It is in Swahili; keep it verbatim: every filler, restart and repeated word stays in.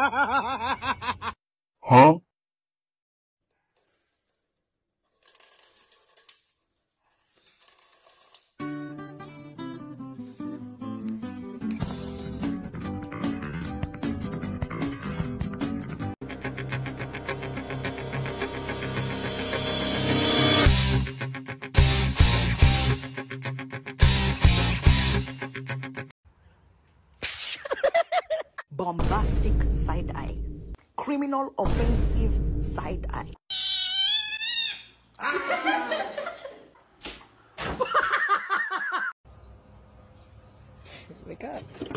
Huh? Bombastic side eye. Criminal offensive side eye. Wake up.